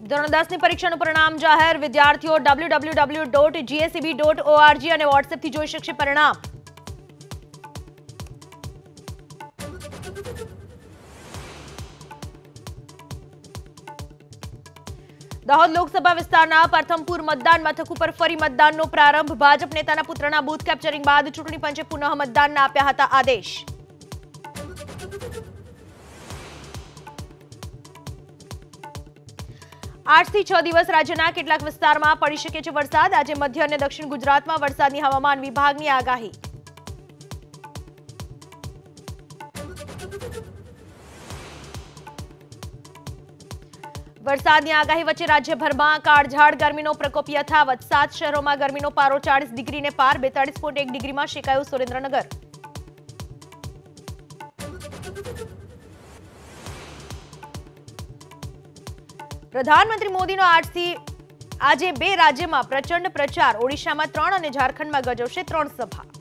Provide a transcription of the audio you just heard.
ધોરણ 10ની પરીક્ષાનું પરિણામ જાહેર. વિદ્યાર્થીઓ www.gseb.org અને વોટ્સએપથી જોઈ શકશે પરિણામ. દાહોદ લોકસભા વિસ્તારના પ્રથમપુર મતદાન મથક ઉપર ફરી મતદાનનો પ્રારંભ. ભાજપ નેતાના પુત્રના બૂથ કેપ્ચરિંગ બાદ ચૂંટણી પંચે પુનઃ મતદાનના આપ્યા હતા આદેશ. આજથી 6 દિવસ રાજ્યના કેટલાક વિસ્તારમાં પડી શકે છે વરસાદ. આજે મધ્ય અને દક્ષિણ ગુજરાતમાં વરસાદની હવામાન વિભાગની આગાહી. વરસાદની આગાહી વચ્ચે રાજ્યભરમાં કાળઝાળ ગરમીનો પ્રકોપ યથાવત. 7 શહેરોમાં ગરમીનો પારો 40 ડિગ્રીને પાર. 42.1 ડિગ્રીમાં શેકાયું સુરેન્દ્રનગર. પ્રધાનમંત્રી મોદીનો આજે 2 રાજ્યમાં પ્રચંડ પ્રચાર. ઓડિશામાં 3 અને ઝારખંડમાં ગજવશે 3 સભા.